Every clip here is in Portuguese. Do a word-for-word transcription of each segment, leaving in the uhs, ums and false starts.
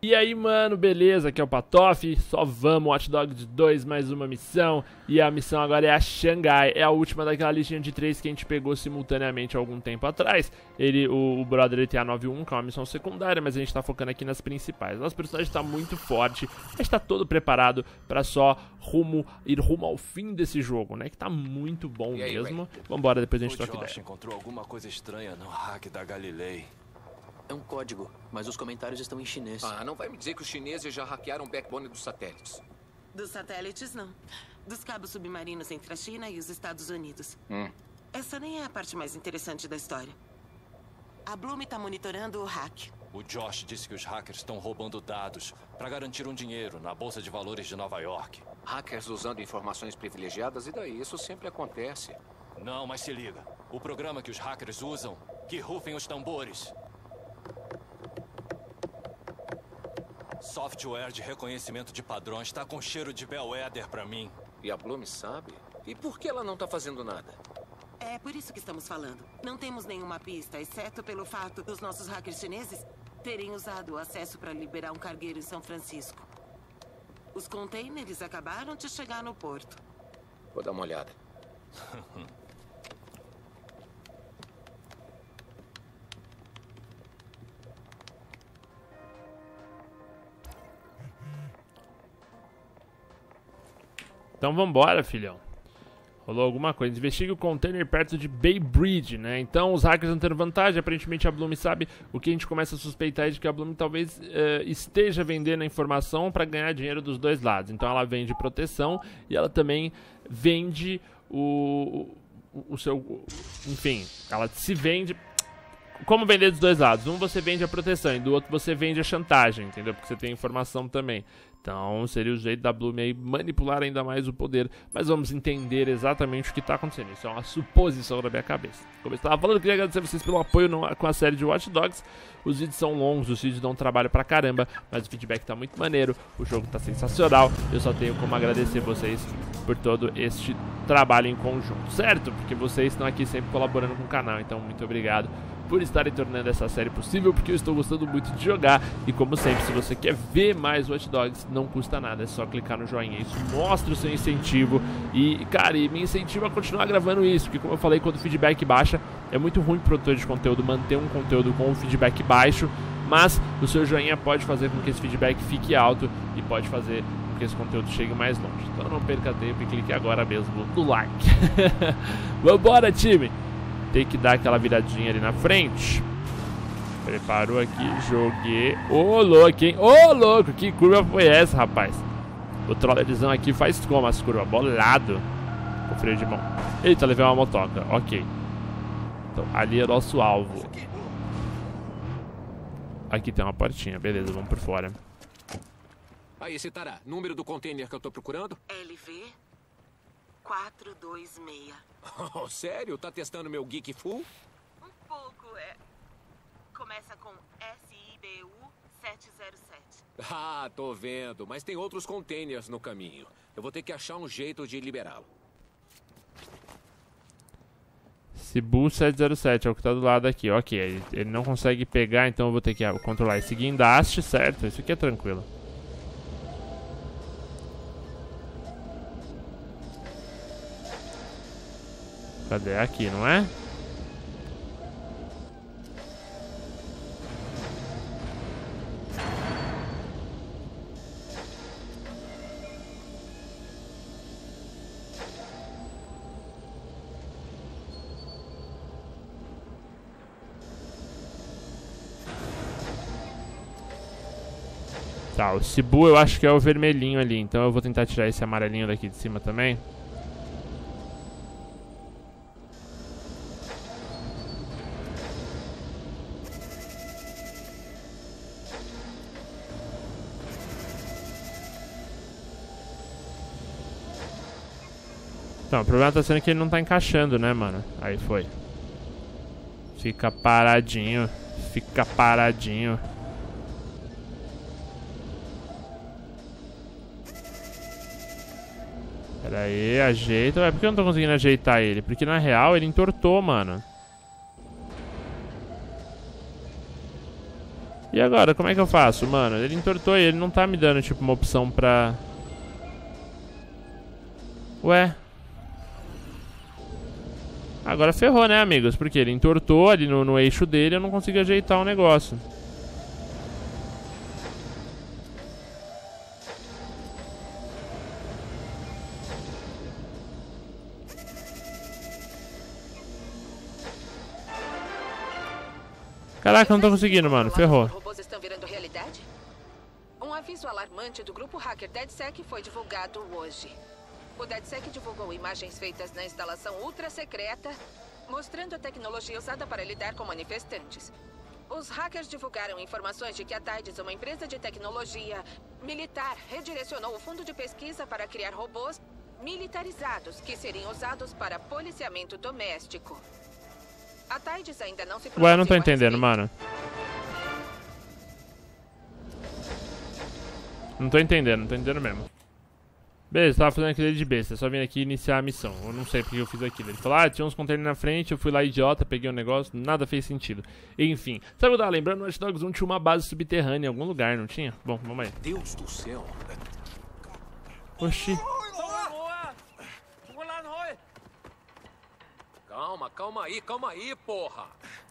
E aí, mano, beleza? Aqui é o Patof, só vamos, Watch Dogs dois, mais uma missão. E a missão agora é a Xangai, é a última daquela listinha de três que a gente pegou simultaneamente há algum tempo atrás. Ele, o, o brother ele tem a nove um, que é uma missão secundária, mas a gente tá focando aqui nas principais. Nosso personagem tá muito forte, a gente tá todo preparado pra só rumo, ir rumo ao fim desse jogo, né? Que tá muito bom aí, mesmo. Ray? Vambora, depois a gente troca ideia. O Josh encontrou alguma coisa estranha no hack da Galilei. É um código, mas os comentários estão em chinês. Ah, não vai me dizer que os chineses já hackearam o backbone dos satélites. Dos satélites, não. Dos cabos submarinos entre a China e os Estados Unidos. Hum. Essa nem é a parte mais interessante da história. A Bloom está monitorando o hack. O Josh disse que os hackers estão roubando dados para garantir um dinheiro na Bolsa de Valores de Nova York. Hackers usando informações privilegiadas, e daí? Isso sempre acontece. Não, mas se liga. O programa que os hackers usam, que rufem os tambores. Software de reconhecimento de padrões está com cheiro de bellwether pra mim. E a Bloom sabe? E por que ela não tá fazendo nada? É por isso que estamos falando. Não temos nenhuma pista, exceto pelo fato dos nossos hackers chineses terem usado o acesso para liberar um cargueiro em São Francisco. Os containers acabaram de chegar no porto. Vou dar uma olhada. Então vambora, filhão. Rolou alguma coisa. Investigue o container perto de Bay Bridge, né? Então os hackers não tendo vantagem. Aparentemente a Bloom sabe. O que a gente começa a suspeitar é de que a Bloom talvez uh, esteja vendendo a informação para ganhar dinheiro dos dois lados. Então ela vende proteção e ela também vende o, o, o seu... Enfim, ela se vende... Como vender dos dois lados? Um você vende a proteção e do outro você vende a chantagem, entendeu? Porque você tem informação também. Então seria o jeito da Bloom aí manipular ainda mais o poder. Mas vamos entender exatamente o que está acontecendo. Isso é uma suposição da minha cabeça. Como eu estava falando, eu queria agradecer vocês pelo apoio no, com a série de Watch Dogs. Os vídeos são longos, os vídeos dão trabalho pra caramba, mas o feedback tá muito maneiro, o jogo tá sensacional. Eu só tenho como agradecer vocês por todo este trabalho em conjunto, certo? Porque vocês estão aqui sempre colaborando com o canal, então muito obrigado por estarem tornando essa série possível, porque eu estou gostando muito de jogar. E como sempre, se você quer ver mais Watch Dogs, não custa nada, é só clicar no joinha. Isso mostra o seu incentivo e, cara, e me incentiva a continuar gravando isso, porque como eu falei, quando o feedback baixa, é muito ruim pro produtor de conteúdo manter um conteúdo com o feedback baixo, mas o seu joinha pode fazer com que esse feedback fique alto e pode fazer com que esse conteúdo chegue mais longe. Então não perca tempo e clique agora mesmo no like. Vambora, time! Tem que dar aquela viradinha ali na frente. Preparou aqui, joguei. Ô, louco, hein? Ô, louco, que curva foi essa, rapaz? O trollerzão aqui faz como as curvas? Bolado. Com freio de mão. Eita, levei uma motoca. Ok. Então, ali é nosso alvo. Aqui tem uma portinha. Beleza, vamos por fora. Aí, Citará, número do container que eu tô procurando? L V quatro dois seis. Oh, sério? Tá testando meu Geek Full? Um pouco, é. Começa com S I B U sete zero sete. Ah, tô vendo. Mas tem outros containers no caminho. Eu vou ter que achar um jeito de liberá-lo. S I B U sete zero sete é o que tá do lado aqui. Ok, ele, ele não consegue pegar, então eu vou ter que controlar esse guindaste, certo? Isso aqui é tranquilo. Cadê? Aqui, não é? Tá, o S I B U eu acho que é o vermelhinho ali, então eu vou tentar tirar esse amarelinho daqui de cima também. Então, o problema tá sendo que ele não tá encaixando, né, mano? Aí foi. Fica paradinho. Fica paradinho. Pera aí, ajeita. É, por que eu não tô conseguindo ajeitar ele? Porque na real ele entortou, mano. E agora, como é que eu faço, mano? Ele entortou e ele não tá me dando, tipo, uma opção pra... Ué? Agora ferrou, né, amigos? Porque ele entortou ali no, no eixo dele e eu não consigo ajeitar o negócio. Caraca, não tô conseguindo, mano. Ferrou. Os robôs estão virando realidade? Um aviso alarmante do grupo hacker DedSec foi divulgado hoje. O DedSec divulgou imagens feitas na instalação ultra secreta, mostrando a tecnologia usada para lidar com manifestantes. Os hackers divulgaram informações de que a Tides, uma empresa de tecnologia militar, redirecionou o fundo de pesquisa para criar robôs militarizados que seriam usados para policiamento doméstico. A Tides ainda não se Ué, não tô entendendo, mano. Não tô entendendo, não tô entendendo mesmo. Beleza, tava fazendo aquele de besta, só vim aqui iniciar a missão. Eu não sei porque eu fiz aquilo. Ele falou, ah, tinha uns containers na frente, eu fui lá idiota, peguei um negócio, nada fez sentido. Enfim, sabe o que eu tava lembrando? No Watch Dogs um tinha uma base subterrânea em algum lugar, não tinha? Bom, vamos aí. Deus do céu. Oxi. Calma, calma aí, calma aí, porra.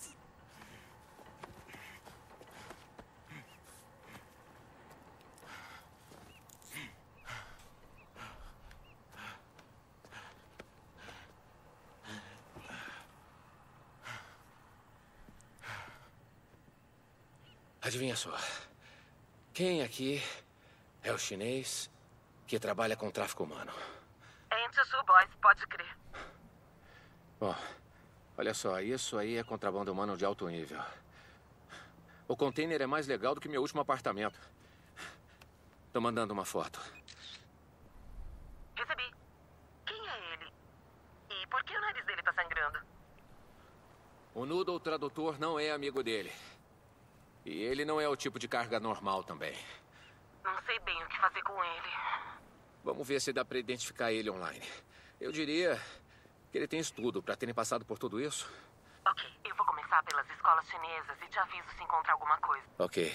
Adivinha só. Quem aqui é o chinês que trabalha com tráfico humano? Entre os boys, pode crer. Bom, olha só, isso aí é contrabando humano de alto nível. O container é mais legal do que meu último apartamento. Tô mandando uma foto. Recebi. Quem é ele? E por que o nariz dele tá sangrando? O Noodle tradutor não é amigo dele. E ele não é o tipo de carga normal também. Não sei bem o que fazer com ele. Vamos ver se dá pra identificar ele online. Eu diria que ele tem estudo pra terem passado por tudo isso. Ok, eu vou começar pelas escolas chinesas e te aviso se encontrar alguma coisa. Ok.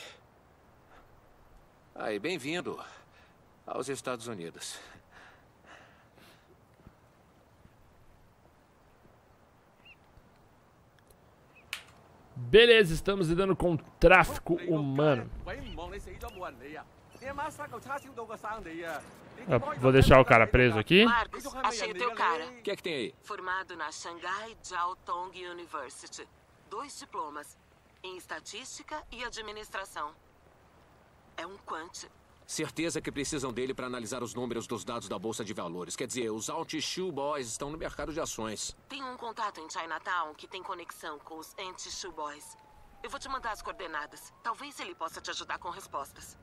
Aí, bem-vindo aos Estados Unidos. Beleza, estamos lidando com tráfico humano. Eu vou deixar o cara preso aqui. Marcos, achei o teu cara. O que é que tem aí? Formado na Shanghai Jiao Tong University. Dois diplomas. Em estatística e administração. É um quant. Certeza que precisam dele para analisar os números dos dados da Bolsa de Valores. Quer dizer, os Anti-Shoe Boys estão no mercado de ações. Tem um contato em Chinatown que tem conexão com os Anti-Shoe Boys. Eu vou te mandar as coordenadas. Talvez ele possa te ajudar com respostas.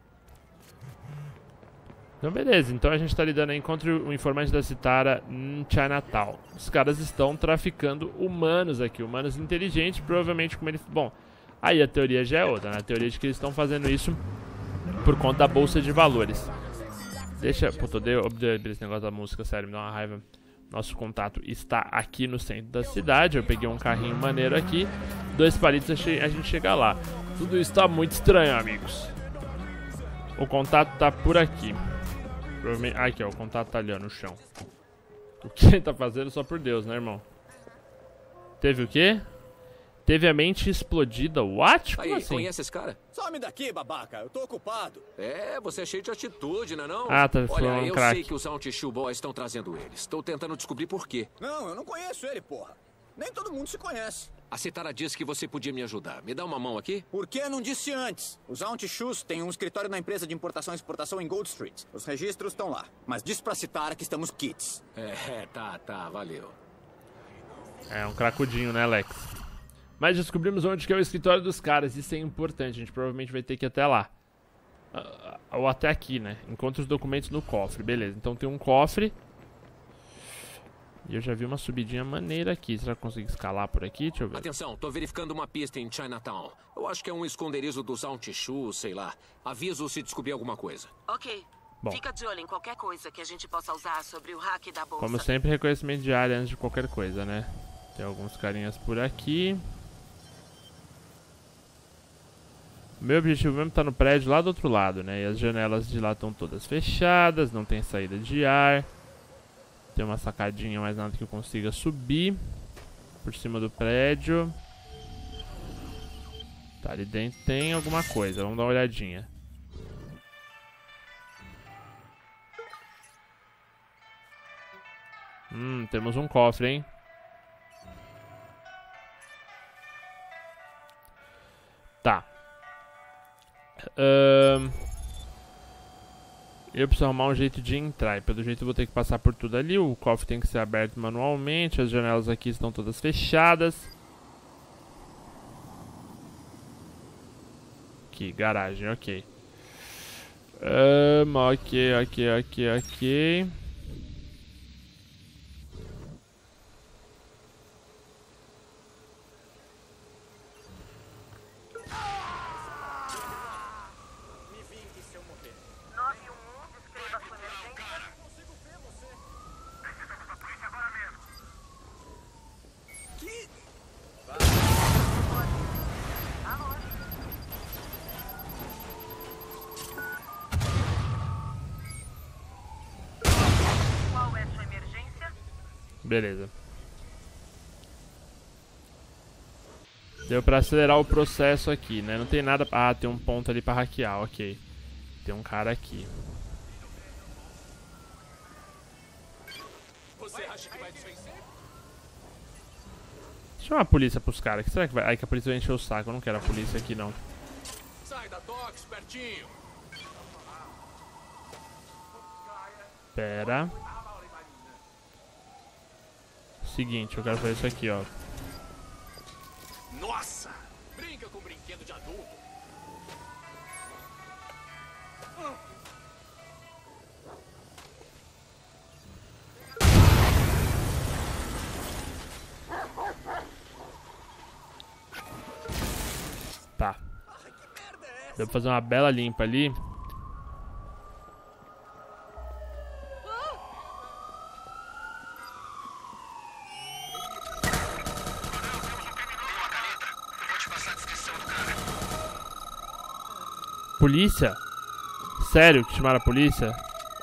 Então beleza, então a gente tá lidando aí contra o informante da Citara em Chinatown. Os caras estão traficando humanos aqui, humanos inteligentes, provavelmente como ele... Bom, aí a teoria já é outra, né? A teoria de que eles estão fazendo isso por conta da Bolsa de Valores. Deixa... Puta, eu odeio esse negócio da música, sério, me dá uma raiva. Nosso contato está aqui no centro da cidade. Eu peguei um carrinho maneiro aqui. Dois palitos a gente chega lá. Tudo isso tá muito estranho, amigos. O contato tá por aqui. Provavelmente... Ah, aqui, ó, o contato tá ali, ó, no chão. O que ele tá fazendo só por Deus, né, irmão? Teve o quê? Teve a mente explodida. What? Como Aí, assim? conhece esse cara? Some daqui, babaca. Eu tô ocupado. É, você é cheio de atitude, não é não? Ah, tá Olha, falando eu crack. sei que os Anti-Shoe Boys estão trazendo eles. Estou tentando descobrir por quê. Não, eu não conheço ele, porra. Nem todo mundo se conhece. A Citara disse que você podia me ajudar. Me dá uma mão aqui? Por que não disse antes? Os Anti-Shoes têm um escritório na empresa de importação e exportação em Gold Street. Os registros estão lá. Mas diz pra Citara que estamos kits. É, tá, tá, valeu. É um cracudinho, né, Alex? Mas descobrimos onde que é o escritório dos caras. Isso é importante, a gente provavelmente vai ter que ir até lá. Uh, ou até aqui, né? Encontra os documentos no cofre, beleza. Então tem um cofre. E eu já vi uma subidinha maneira aqui. Será que eu consigo escalar por aqui? Deixa eu ver. Atenção, tô verificando uma pista em Chinatown. Eu acho que é um esconderijo dos Anti-Shoe, sei lá. Aviso se descobrir alguma coisa. Ok. Bom. Fica de olho em qualquer coisa que a gente possa usar sobre o hack da bolsa. Como sempre, reconhecimento de área antes de qualquer coisa, né? Tem alguns carinhas por aqui. O meu objetivo mesmo tá no prédio lá do outro lado, né? E as janelas de lá estão todas fechadas, não tem saída de ar. Tem uma sacadinha, mais nada que eu consiga subir por cima do prédio. Tá, ali dentro tem alguma coisa, vamos dar uma olhadinha. Hum, temos um cofre, hein? Tá. Um, eu preciso arrumar um jeito de entrar. E pelo jeito eu vou ter que passar por tudo ali. O cofre tem que ser aberto manualmente. As janelas aqui estão todas fechadas. Aqui, garagem, ok. Um, ok, ok, ok, ok. Beleza. Deu pra acelerar o processo aqui, né? Não tem nada... Ah, tem um ponto ali pra hackear, ok. Tem um cara aqui. Você acha que vai desvencer? Chama a polícia pros caras. Que será que vai... Ai, que a polícia vai encher o saco. Eu não quero a polícia aqui, não. Sai da Tox, pertinho. Pera. Seguinte, eu quero fazer isso aqui, ó. Nossa! Brinca com brinquedo de adulto. Tá. Deu pra fazer uma bela limpa ali. Polícia? Sério que chamaram a polícia?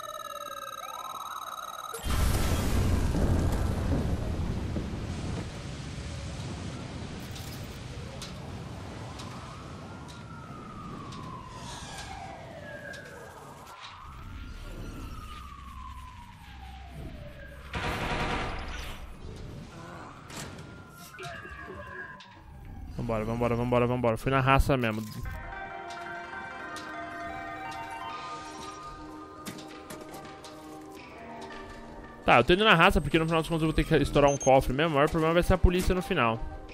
Vambora, vambora, vambora, vambora. Fui na raça mesmo. Tá, eu tô indo na raça porque no final dos contos eu vou ter que estourar um cofre mesmo. O maior problema vai ser a polícia no final.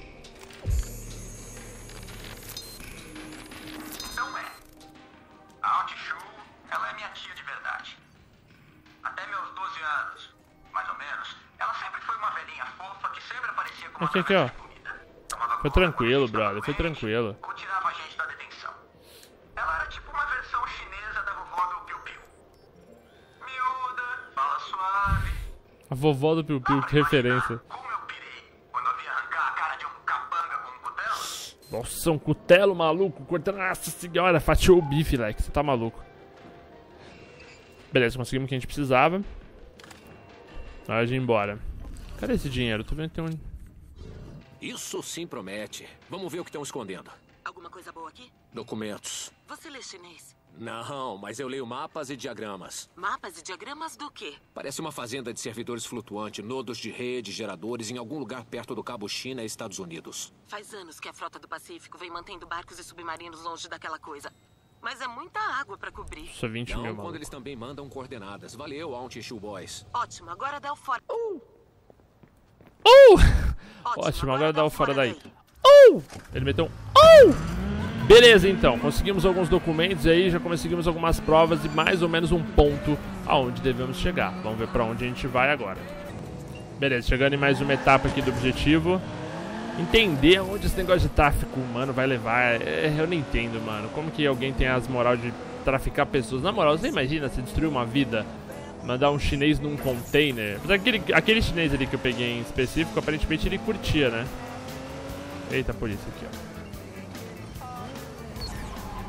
Não é. A Aunt Shu, ela é minha tia de verdade. Até meus doze anos, mais ou menos, ela sempre foi uma velhinha fofa que sempre aparecia com uma Aqui, aqui, ó. de comida. Tomava Foi conta tranquilo, da brother. gente Foi tranquilo. ou tirava a gente da detenção. Ela era tipo uma versão chinesa da vovó do Piu Piu. Miúda, fala suave. A vovó do Piu Piu, que referência. Como eu pirei quando eu vi arrancar a cara de um capanga com um cutelo. Nossa, um cutelo maluco, cortando. Nossa senhora, fatiou o bife, Lex. Você tá maluco. Beleza, conseguimos o que a gente precisava. Hora de ir embora. Cadê esse dinheiro? Tô vendo que tem um. Isso sim promete. Vamos ver o que estão escondendo. Alguma coisa boa aqui? Documentos. Você lê chinês? Não, mas eu leio mapas e diagramas. Mapas e diagramas do quê? Parece uma fazenda de servidores flutuante, nodos de rede, geradores em algum lugar perto do Cabo China, Estados Unidos. Faz anos que a frota do Pacífico vem mantendo barcos e submarinos longe daquela coisa. Mas é muita água pra cobrir. Só vinte Não, mil, quando maluco. eles também mandam coordenadas. Valeu, Aunt Shu Boys. Ótimo, agora dá o fora. Uh! Uh! Ótimo, agora dá o fora daí. Uh! Ele meteu um. Uh! Beleza, então. Conseguimos alguns documentos aí, já conseguimos algumas provas e mais ou menos um ponto aonde devemos chegar. Vamos ver pra onde a gente vai agora. Beleza, chegando em mais uma etapa aqui do objetivo. Entender aonde esse negócio de tráfico humano vai levar. É, eu não entendo, mano. Como que alguém tem as moral de traficar pessoas? Na moral, você imagina se destruir uma vida, mandar um chinês num container? Mas aquele, aquele chinês ali que eu peguei em específico, aparentemente ele curtia, né? Eita, a polícia aqui, ó.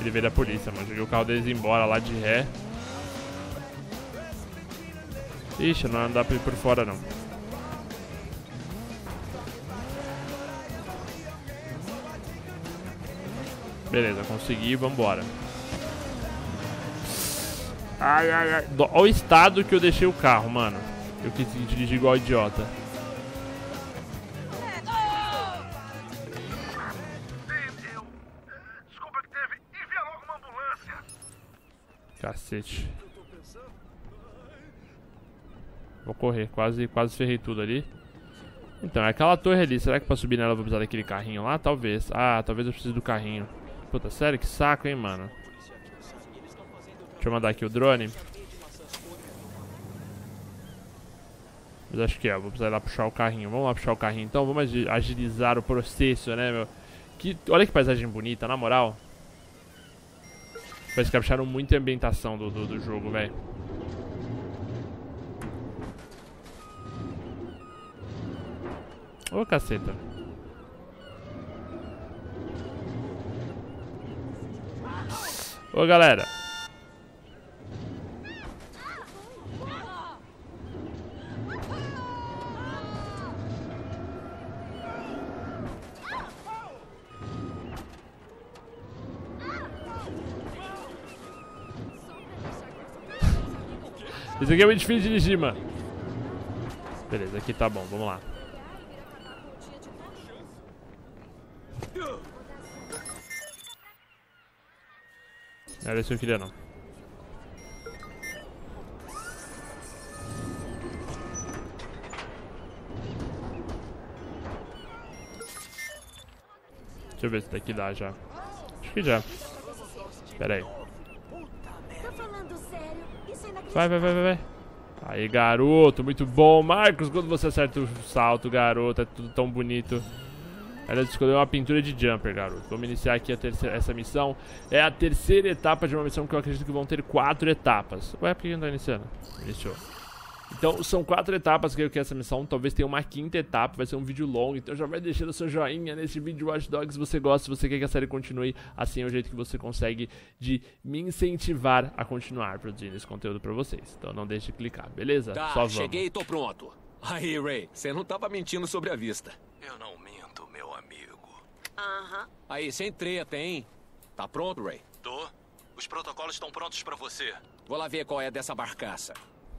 ele veio da polícia, mano. Joguei o carro deles embora lá de ré. Ixi, não dá pra ir por fora, não. Beleza, consegui, vambora. Ai, ai, ai. Olha o estado que eu deixei o carro, mano. Eu quis dirigir igual idiota. Desculpa que teve. Envia logo uma ambulância. Cacete. Vou correr, quase, quase ferrei tudo ali. Então, é aquela torre ali. Será que pra subir nela eu vou precisar daquele carrinho lá? Talvez. Ah, talvez eu precise do carrinho. Puta, sério? Que saco, hein, mano. Deixa eu mandar aqui o drone. Mas acho que é, vou precisar ir lá puxar o carrinho. Vamos lá puxar o carrinho então, vamos agilizar o processo, né, meu. Que, olha que paisagem bonita, na moral. Parece que capricharam muito a ambientação do, do, do jogo, velho. Ô, caceta. Ô, galera. Isso aqui é muito difícil de dirigir, mano. Beleza, aqui tá bom, vamos lá. Não era isso que eu queria, não. Deixa eu ver se daqui dá já. Acho que já. Pera aí. Vai, vai, vai, vai, vai. Aí, garoto, muito bom. Marcos, quando você acerta o salto, garoto, é tudo tão bonito. Ela escolheu uma pintura de jumper, garoto. Vamos iniciar aqui a terceira, essa missão. É a terceira etapa de uma missão que eu acredito que vão ter quatro etapas. Ué, por que não tá iniciando? Iniciou. Então, são quatro etapas que eu quero essa missão. Talvez tenha uma quinta etapa, vai ser um vídeo longo. Então já vai deixando o seu joinha nesse vídeo Watch Dogs se você gosta, se você quer que a série continue. Assim é o jeito que você consegue de me incentivar a continuar produzindo esse conteúdo pra vocês. Então não deixe de clicar, beleza? Tá, Só vamos. Cheguei e tô pronto. Aí, Ray, você não tava mentindo sobre a vista. Eu não minto, meu amigo. Aham. Aí, sem treta, hein? Tá pronto, Ray? Tô. Os protocolos estão prontos pra você. Vou lá ver qual é dessa barcaça.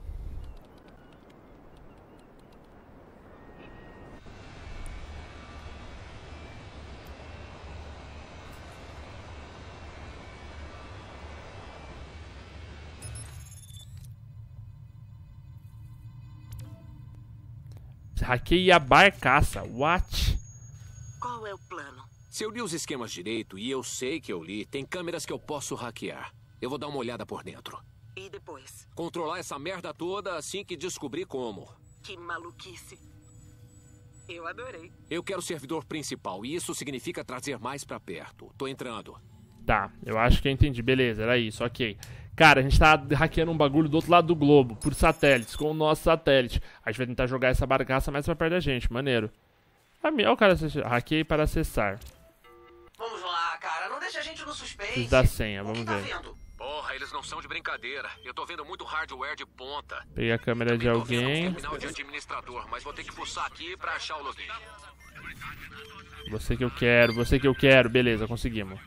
Hackeia a barcaça. What? Qual é o plano? Se eu li os esquemas direito, e eu sei que eu li, tem câmeras que eu posso hackear. Eu vou dar uma olhada por dentro. E depois? Controlar essa merda toda assim que descobrir como. Que maluquice. Eu adorei. Eu quero o servidor principal, e isso significa trazer mais pra perto. Tô entrando. Tá, eu acho que eu entendi. Beleza, era isso, ok. Cara, a gente tá hackeando um bagulho do outro lado do globo, por satélites, com o nosso satélite. A gente vai tentar jogar essa barcaça mais pra perto da gente, maneiro. Olha o cara, hackei para acessar. Vamos lá, cara, não deixa a gente no suspense. Preciso da senha, vamos O que tá ver. vendo? Porra, eles não são de brincadeira. Eu tô vendo muito hardware de ponta. Peguei a câmera de Também tô vendo um alguém. terminal de administrador, mas vou ter que fuçar aqui pra achar o login. Você que eu quero, você que eu quero. Beleza, conseguimos.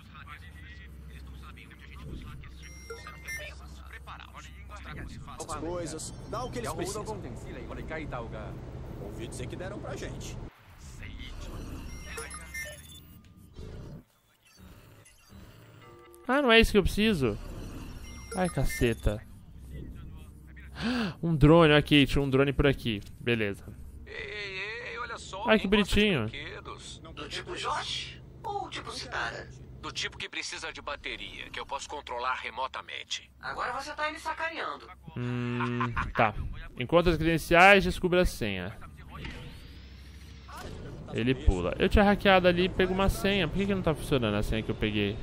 As coisas, dá o que eles precisam. Ouvi dizer que deram pra gente. Ah, não é isso que eu preciso? Ai, caceta. Um drone, ok, tinha um drone por aqui. Beleza. Ei, ei, ei, olha só. Ai, que quem gosta de bonitinho. brinquedos? Do tipo Josh? Ou tipo Citara? Do tipo que precisa de bateria, que eu posso controlar remotamente. Agora você tá me sacaneando. Hum, tá. Encontra as credenciais, descubra a senha. Ele pula. Eu tinha hackeado ali e pego uma senha. Por que, que não tá funcionando a senha que eu peguei?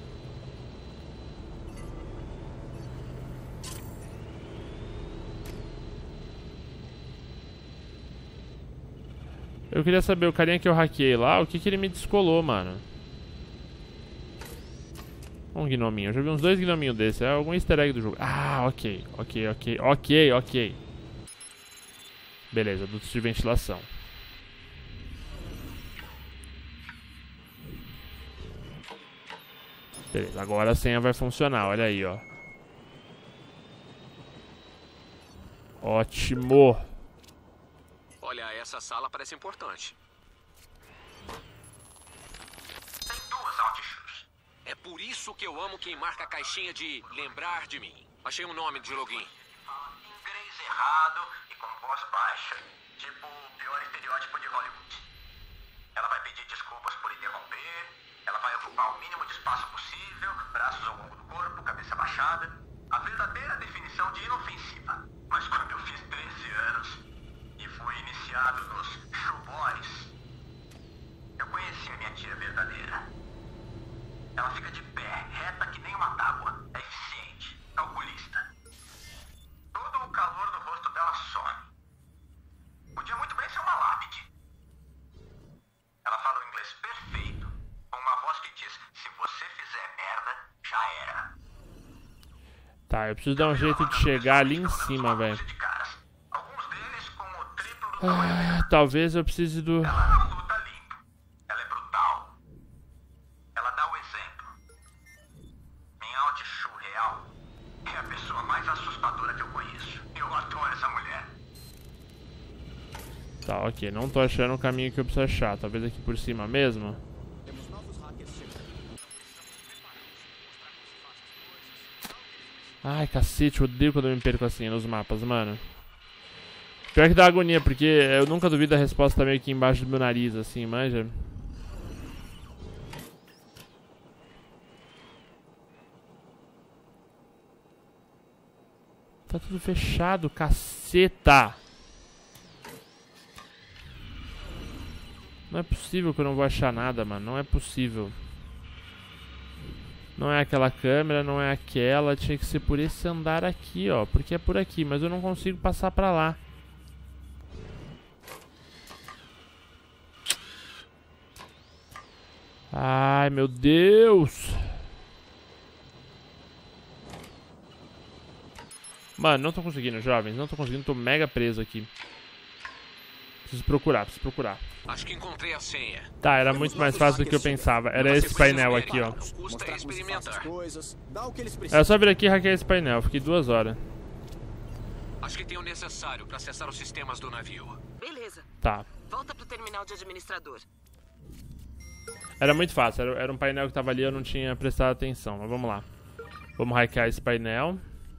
Eu queria saber, o carinha que eu hackeei lá, o que, que ele me descolou, mano? Um gnominho. Eu já vi uns dois gnominhos desses. É algum easter egg do jogo. Ah, ok. Ok, ok. Ok, ok. Beleza, dutos de ventilação. Beleza, agora a senha vai funcionar. Olha aí, ó. Ótimo. Olha, essa sala parece importante. Tem duas Altishoes. É por isso que eu amo quem marca a caixinha de lembrar de mim. Achei um nome de login. Fala inglês errado e com voz baixa. Tipo o pior estereótipo de Hollywood. Ela vai pedir desculpas por interromper. Ela vai ocupar o mínimo de espaço possível. Braços ao longo do corpo, cabeça baixada. A verdadeira definição de inofensiva. Mas quando eu fiz treze anos e fui iniciado nos Shoe Boys, eu conheci a minha tia verdadeira. Ela fica de pé, reta que nem uma tábua. É eficiente, calculista. Todo o calor do rosto dela some. Podia muito bem ser uma lápide. Ela fala o inglês perfeito, com uma voz que diz: se você fizer merda, já era. Tá, eu preciso dar um jeito de chegar ali em cima, velho. Alguns deles com o triplo do Ah, talvez eu precise do... Ela não luta limpo. Ela é brutal. Ela dá o exemplo. Minha Altishoe real é a pessoa mais assustadora que eu conheço. Eu adoro essa mulher. Tá, ok. Não tô achando o caminho que eu preciso achar. Talvez aqui por cima mesmo. Ai, cacete. Eu odeio quando eu me perco assim nos mapas, mano. Pior que dá agonia, porque eu nunca duvido a resposta tá meio aqui embaixo do meu nariz, assim, manja. Tá tudo fechado, caceta. Não é possível que eu não vou achar nada, mano. Não é possível. Não é aquela câmera, não é aquela. Tinha que ser por esse andar aqui, ó. Porque é por aqui, mas eu não consigo passar pra lá. Ai, meu Deus. Mano, não tô conseguindo, jovens. Não tô conseguindo, tô mega preso aqui. Preciso procurar, preciso procurar. Acho que encontrei a senha. Tá, era muito mais fácil do que eu pensava. Era esse painel aqui, ó. Mostrar como se faz as coisas, dá o que eles É precisam. só vir aqui e hackear esse painel. Fiquei duas horas. Acho que tem o necessário para acessar os sistemas do navio. Beleza. Tá. Volta pro terminal de administrador. Era muito fácil. Era, era um painel que tava ali, eu não tinha prestado atenção. Mas vamos lá. Vamos hackear esse painel.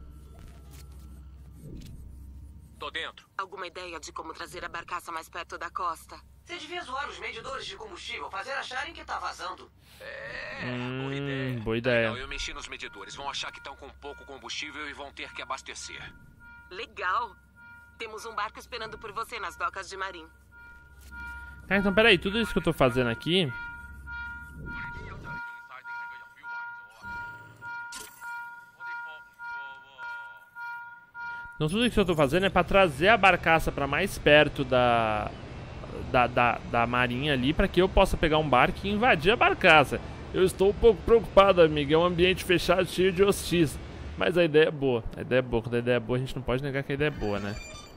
Tô dentro. Alguma ideia de como trazer a barcaça mais perto da costa? Você devia zoar os medidores de combustível, fazer acharem que tá vazando. É, Hum, boa ideia. boa ideia. Não, eu mexi nos medidores. Vão achar que estão com pouco combustível e vão ter que abastecer. Legal. Temos um barco esperando por você nas docas de Marim. Ah, então peraí. Tudo isso que eu tô fazendo aqui... Então tudo isso que eu tô fazendo é pra trazer a barcaça pra mais perto da, da, da, da marinha ali, pra que eu possa pegar um barco e invadir a barcaça. Eu estou um pouco preocupado, amigo. É um ambiente fechado, cheio de hostis. Mas a ideia é boa. A ideia é boa. Quando a ideia é boa, a gente não pode negar que a ideia é boa, né?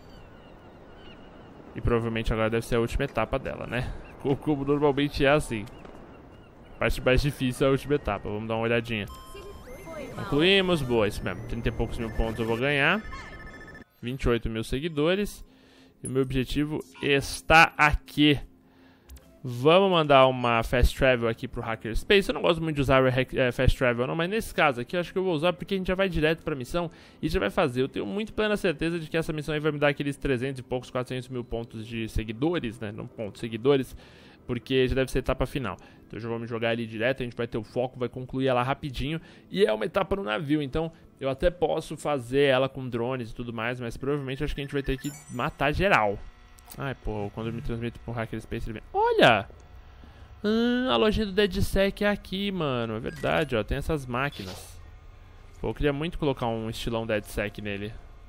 E provavelmente agora deve ser a última etapa dela, né? Como normalmente é assim. A parte mais difícil é a última etapa. Vamos dar uma olhadinha. Concluímos. Boa, isso mesmo. trinta e poucos mil pontos eu vou ganhar. vinte e oito mil seguidores. E o meu objetivo está aqui. Vamos mandar uma Fast Travel aqui pro Hackerspace. Eu não gosto muito de usar é, Fast Travel não, mas nesse caso aqui eu acho que eu vou usar porque a gente já vai direto pra missão e já vai fazer. Eu tenho muito plena certeza de que essa missão aí vai me dar aqueles trezentos e poucos, quatrocentos mil pontos de seguidores, né? Não pontos, seguidores. Porque já deve ser a etapa final. Então já vamos jogar ali direto, a gente vai ter o foco, vai concluir ela rapidinho. E é uma etapa no navio, então eu até posso fazer ela com drones e tudo mais, mas provavelmente acho que a gente vai ter que matar geral. Ai, pô, quando eu me transmito pro Hackerspace ele vem... Olha! Hum, a lojinha do DeadSec é aqui, mano. É verdade, ó, tem essas máquinas. Pô, eu queria muito colocar um estilão DeadSec nele.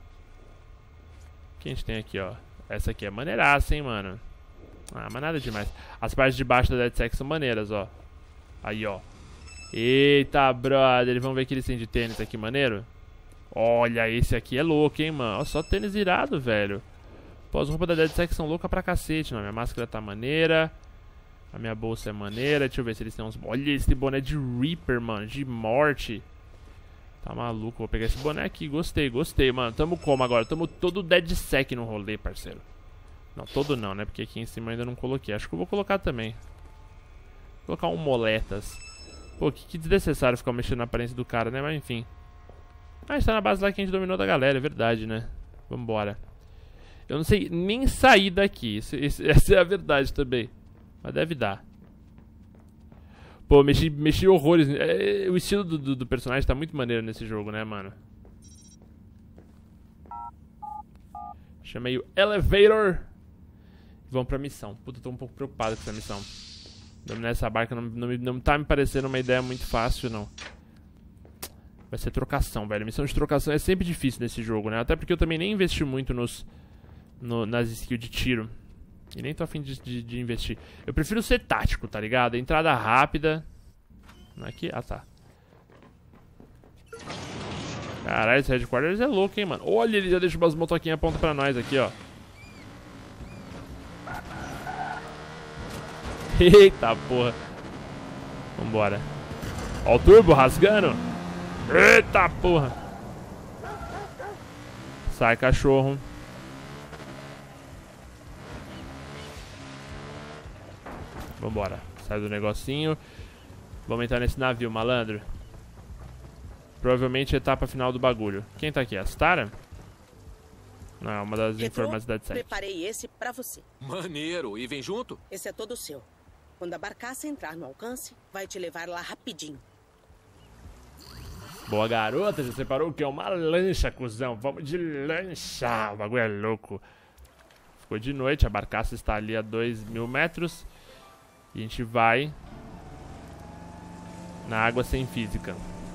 O que a gente tem aqui, ó? Essa aqui é maneiraça, hein, mano. Ah, mas nada demais. As partes de baixo da DeadSec são maneiras, ó. Aí, ó. Eita, brother. Vamos ver o que eles têm de tênis aqui, maneiro. Olha, esse aqui é louco, hein, mano. Olha só tênis irado, velho. Pô, as roupas da DeadSec são loucas pra cacete, não. Minha máscara tá maneira. A minha bolsa é maneira. Deixa eu ver se eles têm uns... Olha esse boné de Reaper, mano. De morte. Tá maluco. Vou pegar esse boné aqui. Gostei, gostei, mano. Tamo como agora? Tamo todo DeadSec no rolê, parceiro. Não, todo não, né? Porque aqui em cima eu ainda não coloquei. Acho que eu vou colocar também. Vou colocar um moletas. Pô, que, que desnecessário ficar mexendo na aparência do cara, né? Mas enfim. Ah, a gente tá na base lá que a gente dominou da galera. É verdade, né? Vambora. Eu não sei nem sair daqui. Esse, esse, essa é a verdade também. Mas deve dar. Pô, mexi, mexi horrores. É, o estilo do, do, do personagem tá muito maneiro nesse jogo, né, mano? Chamei o Elevator. Vamos pra missão. Puta, eu tô um pouco preocupado com essa missão. Dominar essa barca não, não, não tá me parecendo uma ideia muito fácil, não. Vai ser trocação, velho. Missão de trocação é sempre difícil nesse jogo, né? Até porque eu também nem investi muito nos, no, nas skills de tiro. E nem tô afim de, de, de investir. Eu prefiro ser tático, tá ligado? Entrada rápida. Aqui? Ah, tá. Caralho, esse headquarters é louco, hein, mano. Olha, ele já deixa umas motoquinhas aponta pra nós aqui, ó. Eita porra. Vambora. Ó o turbo rasgando. Eita porra. Sai, cachorro. Vambora. Sai do negocinho. Vamos entrar nesse navio, malandro. Provavelmente etapa final do bagulho. Quem tá aqui? A Stara? Não, é uma das informações da DeadSec. Preparei esse pra você. Maneiro. E vem junto? Esse é todo seu. Quando a barcaça entrar no alcance, vai te levar lá rapidinho. Boa, garota. Já separou o que? Uma lancha, cuzão. Vamos de lancha. O bagulho é louco. Ficou de noite. A barcaça está ali a dois mil metros. E a gente vai na água sem física.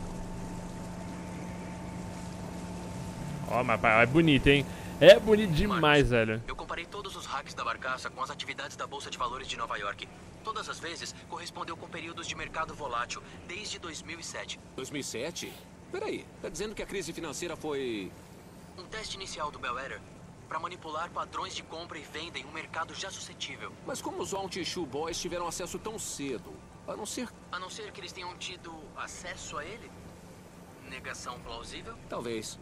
Ó, mas é bonito, hein? É bonito demais, Marcos, velho. Eu comparei todos os hacks da barcaça com as atividades da Bolsa de Valores de Nova York. Todas as vezes correspondeu com períodos de mercado volátil, desde dois mil e sete. dois mil e sete? Peraí, tá dizendo que a crise financeira foi... Um teste inicial do Bellwether para manipular padrões de compra e venda em um mercado já suscetível. Mas como os Alt Shoe Boys tiveram acesso tão cedo? A não ser... A não ser que eles tenham tido acesso a ele? Negação plausível? Talvez.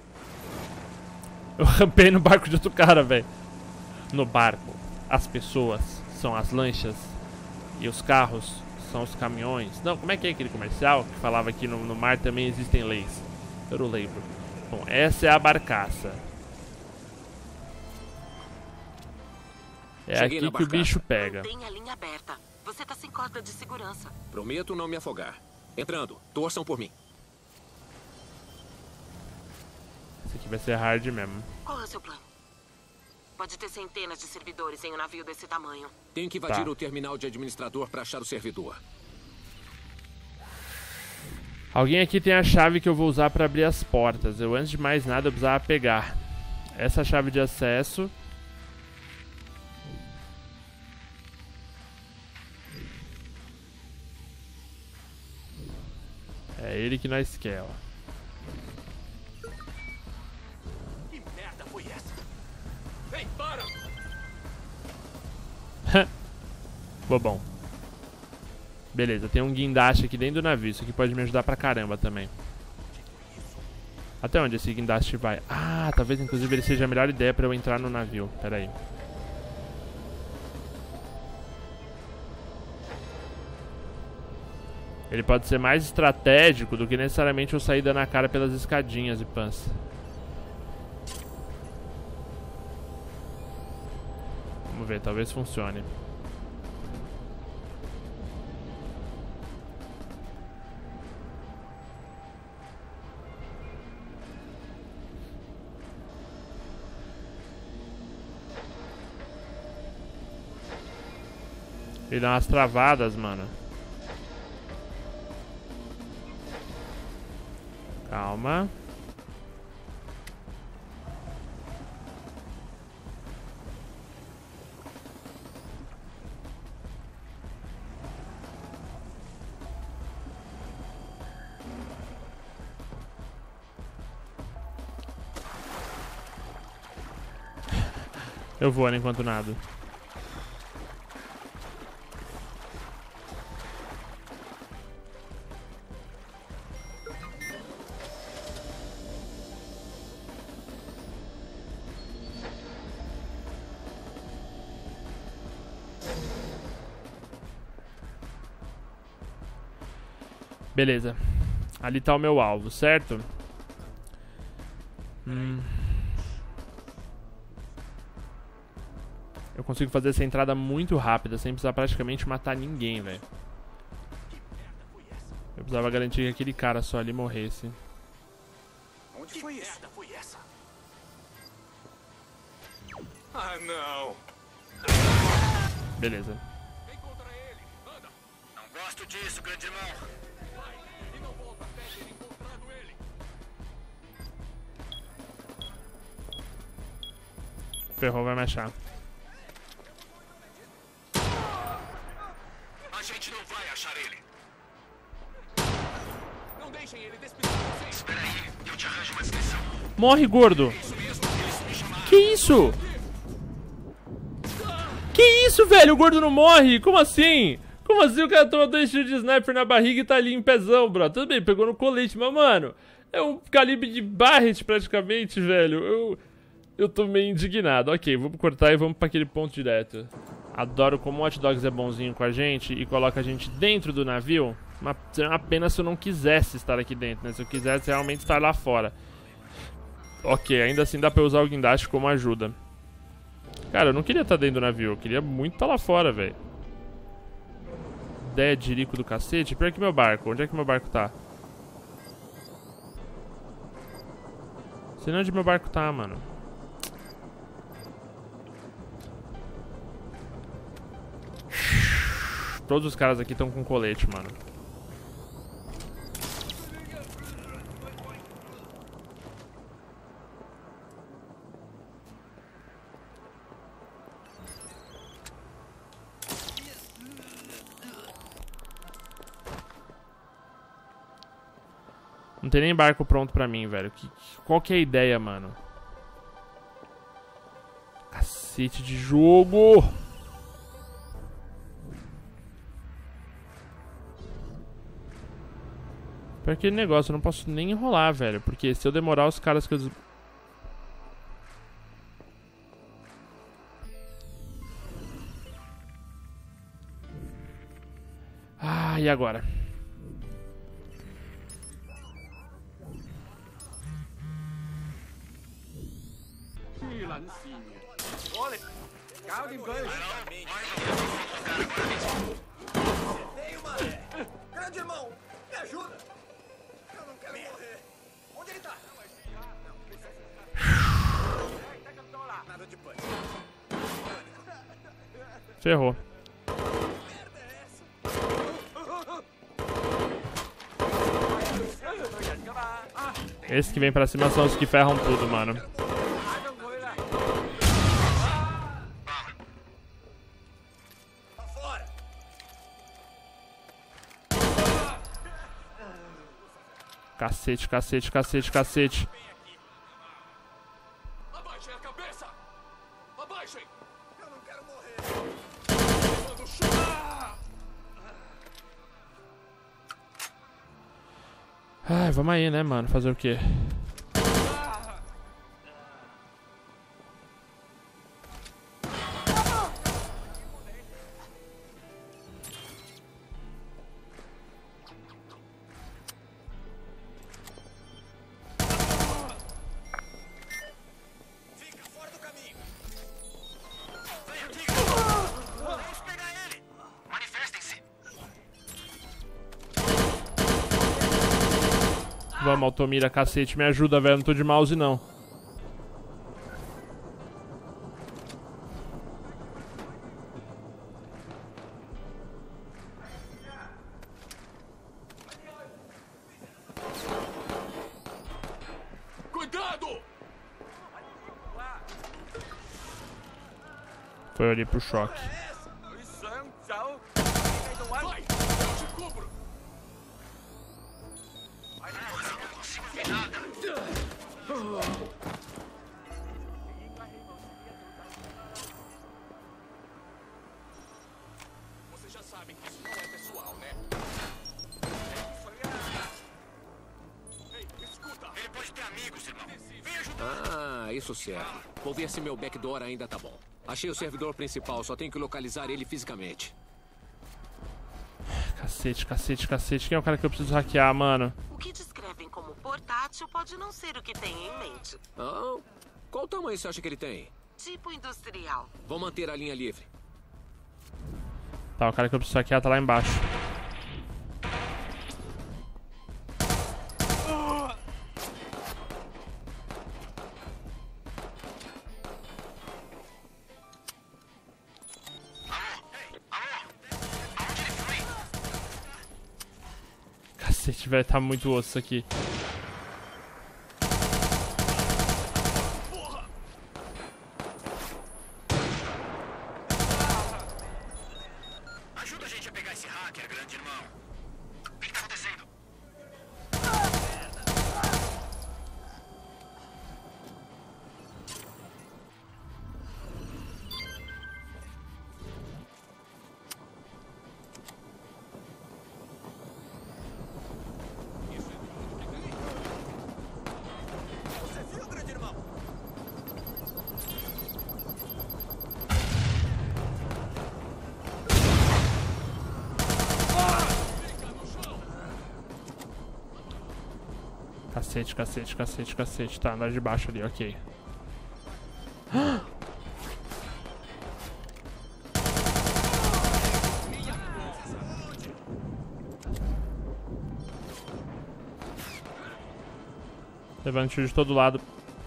Eu rampei no barco de outro cara, velho. No barco, as pessoas são as lanchas e os carros são os caminhões. Não, como é que é aquele comercial que falava que no, no mar também existem leis? Eu não lembro. Bom, essa é a barcaça. É Cheguei aqui que o bicho pega. Mantenha a linha aberta. Você tá sem corda de segurança. Prometo não me afogar. Entrando, torçam por mim. Esse aqui vai ser hard mesmo. Qual é o seu plano? Pode ter centenas de servidores em um navio desse tamanho. Tenho que invadir Tá. o terminal de administrador para achar o servidor. Alguém aqui tem a chave que eu vou usar para abrir as portas. Eu, antes de mais nada, eu precisava pegar essa chave de acesso. É ele que nós quer, ó. Que merda foi essa? Ei, para! Bobão. Beleza, tem um guindaste aqui dentro do navio. Isso aqui pode me ajudar pra caramba também. Até onde esse guindaste vai? Ah, talvez inclusive ele seja a melhor ideia pra eu entrar no navio. Pera aí. Ele pode ser mais estratégico do que necessariamente eu sair dando a cara pelas escadinhas e pança. Vamos ver, talvez funcione. Ele dá umas travadas, mano. Calma. Eu voando enquanto nado. Beleza. Ali tá o meu alvo, certo? Hum. Eu consigo fazer essa entrada muito rápida, sem precisar praticamente matar ninguém, velho. Eu precisava garantir que aquele cara só ali morresse. Onde foi isso? Foi essa? Ah, não. Beleza. Não gosto disso, grande irmão. Ferrou, vai me achar. A gente não vai achar ele. Não deixem ele despistar vocês. Espera aí, eu te arranjo uma descrição. Morre, gordo! Que isso? Que isso, velho? O gordo não morre? Como assim? Como assim o cara toma dois tiros de sniper na barriga e tá ali em pezão, bro? Tudo bem, pegou no colete, mas, mano, é um calibre de Barrett praticamente, velho. Eu, eu tô meio indignado. Ok, vamos cortar e vamos pra aquele ponto direto. Adoro como o Hot Dogs é bonzinho com a gente e coloca a gente dentro do navio. Mas seria uma pena se eu não quisesse estar aqui dentro, né? Se eu quisesse realmente estar lá fora. Ok, ainda assim dá pra usar o guindaste como ajuda. Cara, eu não queria estar dentro do navio, eu queria muito estar lá fora, velho. Ideia de rico do cacete. Pior que meu barco. Onde é que meu barco tá? Sei não onde meu barco tá, mano. Todos os caras aqui estão com colete, mano. Não tem nem barco pronto pra mim, velho. Que, qual que é a ideia, mano? Cacete de jogo! Pra aquele negócio, eu não posso nem enrolar, velho. Porque se eu demorar, os caras que eu... Ah, e agora? Olha, carro de banho. Veio, mané. Grande irmão, me ajuda. Eu não quero morrer. Onde ele tá? Nada de pânico. Ferrou. Esses que vêm pra cima são os que ferram tudo, mano. Cacete, cacete, cacete, cacete. Abaixem a cabeça! Abaixem! Eu não quero morrer. Ai, vamos aí, né, mano? Fazer o quê? Vamos, Altomira, cacete, me ajuda, velho. Não tô de mouse, não. Cuidado! Foi ali pro choque. Vai, eu te cubro. amigos, irmão. Vem ajudar. Ah, isso serve. Vou ver se meu backdoor ainda tá bom. Achei o servidor principal, só tenho que localizar ele fisicamente. Cacete, cacete, cacete. Quem é o cara que eu preciso hackear, mano? O que descrevem como portátil pode não ser o que tem em mente. Ah, qual tamanho você acha que ele tem? Tipo industrial. Vou manter a linha livre. Tá, o cara que eu preciso hackear tá lá embaixo. Cacete, velho, tá muito osso isso aqui. Ajuda a gente a pegar esse hacker, grande irmão. O que tá acontecendo? Você viu, grande irmão? Cacete, cacete, cacete, cacete. Tá, andar de baixo ali, ok. Levando tiro de todo lado.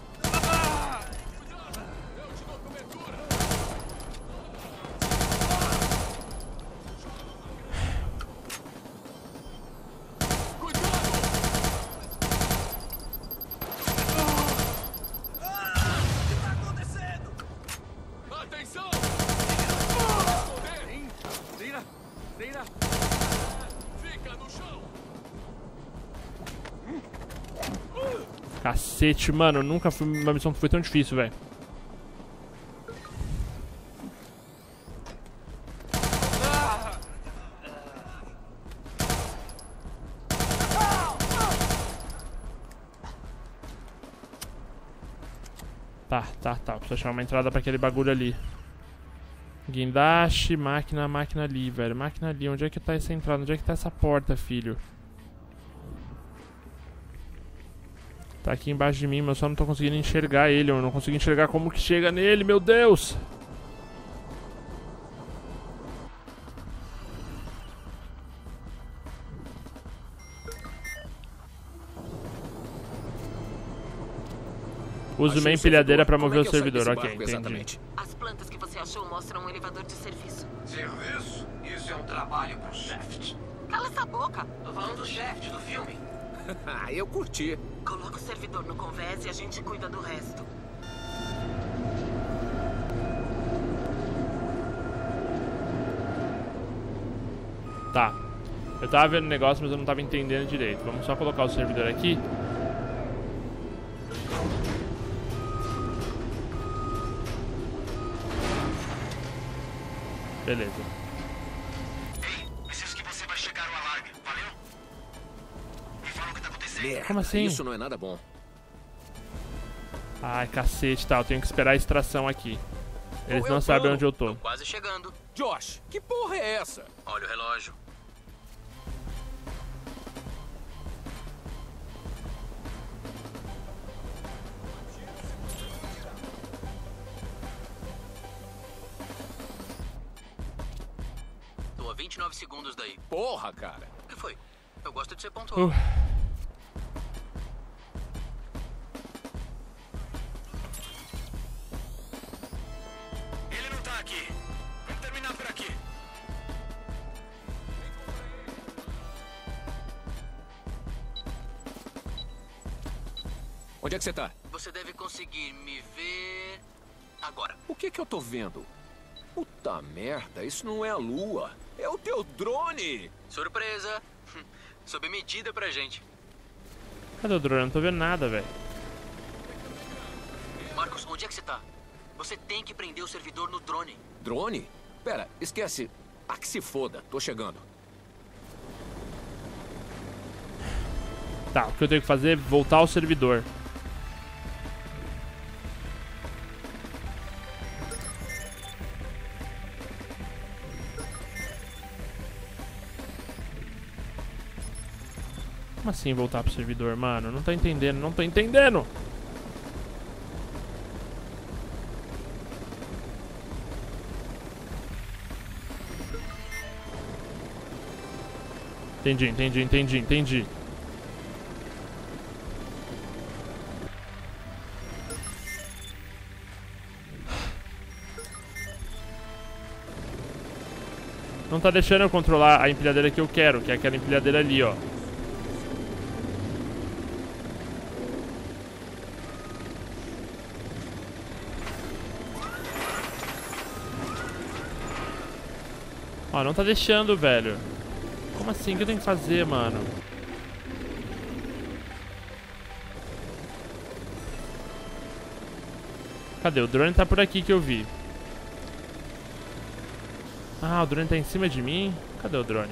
Cacete, mano, nunca fui uma missão que foi tão difícil, velho. Tá, tá, tá. Preciso achar uma entrada pra aquele bagulho ali. Guindaste, máquina, máquina ali, velho. Máquina ali. Onde é que tá essa entrada? Onde é que tá essa porta, filho? Tá aqui embaixo de mim, mas eu só não tô conseguindo enxergar ele. Eu não consigo enxergar como que chega nele, meu Deus! Use uma empilhadeira pra mover o servidor. Ok, entendi. As plantas que você achou mostram um elevador de serviço. Serviço? Isso é um trabalho pro Shaft. Cala essa boca! Tô falando do Shaft, do filme. Ah, eu curti. Coloca o servidor no convés e a gente cuida do resto. Tá. Eu tava vendo o negócio, mas eu não tava entendendo direito. Vamos só colocar o servidor aqui. Beleza. Ei, preciso que você vai chegar o alarme, valeu? Me fala o que tá acontecendo. Como assim? Isso não é nada bom. Ai, cacete, tá. Eu tenho que esperar a extração aqui. Eles não sabem onde eu tô. Quase chegando. Josh, que porra é essa? Olha o relógio. Tô a vinte e nove segundos daí. Porra, cara. O que foi? Eu gosto de ser pontual. Uh. Ele não tá aqui. Vamos terminar por aqui. Onde é que você tá? Você deve conseguir me ver agora. O que que eu tô vendo? Puta merda, isso não é a lua. É o teu drone. Surpresa. Sob medida pra gente. Cadê o drone? Eu não tô vendo nada, velho. Marcos, onde é que você tá? Você tem que prender o servidor no drone. Drone? Pera, esquece. Ah, que se foda. Tô chegando. Tá, o que eu tenho que fazer é voltar ao servidor. Como assim voltar pro servidor, mano? Não tô entendendo, não tô entendendo. Entendi, entendi, entendi, entendi. Não tá deixando eu controlar a empilhadeira que eu quero, que é aquela empilhadeira ali, ó. Ó, não tá deixando, velho. Como assim? O que eu tenho que fazer, mano? Cadê? O drone tá por aqui que eu vi. Ah, o drone tá em cima de mim? Cadê o drone?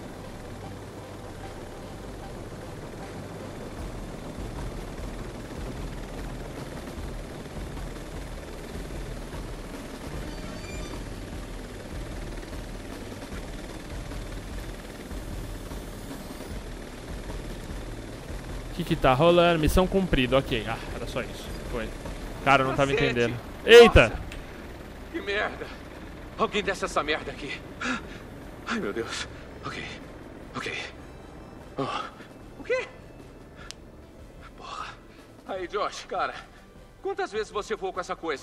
O que que tá rolando? Missão cumprida, ok. Ah, era só isso. Foi. Cara, eu não tava entendendo. Eita! Nossa, que merda! Alguém desce essa merda aqui. Ai, meu Deus. Ok. Ok. Oh. O quê? Porra. Aí, Josh, cara. Quantas vezes você voou com essa coisa?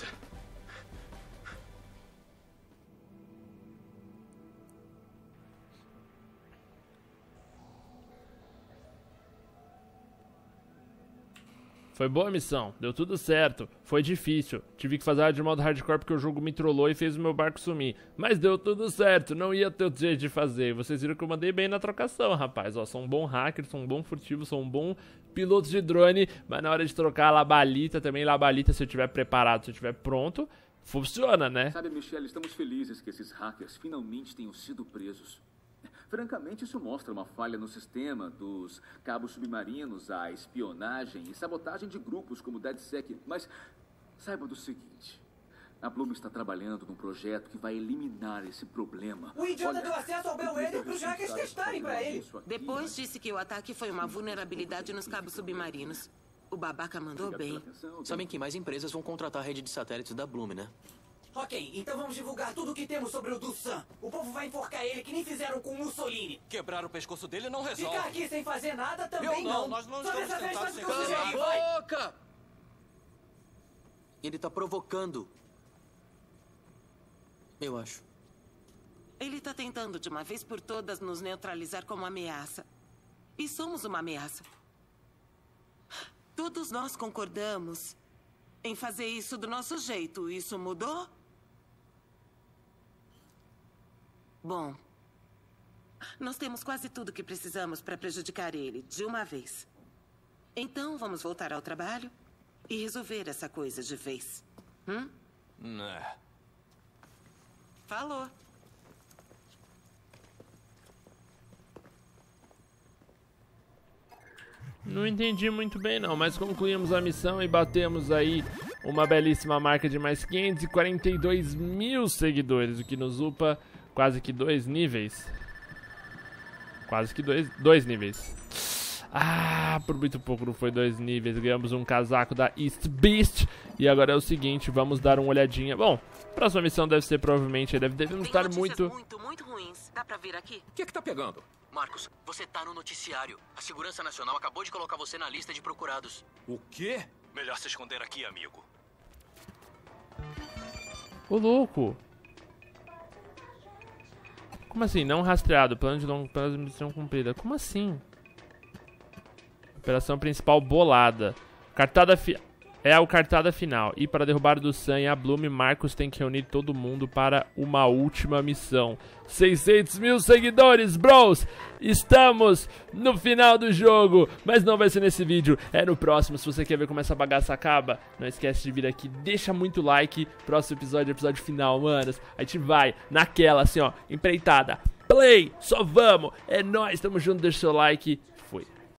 Foi boa a missão, deu tudo certo, foi difícil, tive que fazer ela de modo hardcore porque o jogo me trollou e fez o meu barco sumir. Mas deu tudo certo, não ia ter outro jeito de fazer. Vocês viram que eu mandei bem na trocação, rapaz. Ó, sou um bom hacker, sou um bom furtivo, sou um bom piloto de drone, mas na hora de trocar a labalita, também labalita, se eu estiver preparado, se eu estiver pronto, funciona, né? Sabe, Michelle, estamos felizes que esses hackers finalmente tenham sido presos. Francamente, isso mostra uma falha no sistema, dos cabos submarinos, a espionagem e sabotagem de grupos como o DedSec. Mas saiba do seguinte, a Bloom está trabalhando num projeto que vai eliminar esse problema. O idiota deu acesso ao Bell Ender para os hackers testarem para ele. Depois disse que o ataque foi uma vulnerabilidade nos cabos submarinos. O babaca mandou bem. Sabem que mais empresas vão contratar a rede de satélites da Bloom, né? Ok, então vamos divulgar tudo o que temos sobre o Dusan. O povo vai enforcar ele que nem fizeram com Mussolini. Quebrar o pescoço dele não resolve. Ficar aqui sem fazer nada também Eu não, nós não Só estamos dessa vez sentados faz o sem que eu fazer quiser, nada. vai. Boca! Ele tá provocando. Eu acho. Ele tá tentando de uma vez por todas nos neutralizar como ameaça. E somos uma ameaça. Todos nós concordamos em fazer isso do nosso jeito. Isso mudou? Bom, nós temos quase tudo que precisamos para prejudicar ele, de uma vez. Então, vamos voltar ao trabalho e resolver essa coisa de vez. Hum? É. Falou. Não entendi muito bem não, mas concluímos a missão e batemos aí uma belíssima marca de mais quinhentos e quarenta e dois mil seguidores, o que nos upa quase que dois níveis. Quase que dois, dois níveis. Ah, por muito pouco não foi dois níveis. Ganhamos um casaco da East Beast. E agora é o seguinte, vamos dar uma olhadinha. Bom, próxima missão deve ser provavelmente... Deve, devemos estar muito... muito, muito ruins. Dá pra vir aqui? O que é que tá pegando? Marcos, você tá no noticiário. A Segurança Nacional acabou de colocar você na lista de procurados. O quê? Melhor se esconder aqui, amigo. Ô, louco. Como assim? Não rastreado. Plano de longo prazo de missão cumprida. Como assim? Operação principal bolada. Cartada fi... É o cartada final. E para derrubar do Sam e a Bloom, Marcos tem que reunir todo mundo para uma última missão. seiscentos mil seguidores, bros! Estamos no final do jogo. Mas não vai ser nesse vídeo, é no próximo. Se você quer ver como essa bagaça acaba, não esquece de vir aqui, deixa muito like. Próximo episódio, episódio final, manos. A gente vai naquela assim, ó, empreitada. Play, só vamos. É nóis, tamo junto, deixa seu like.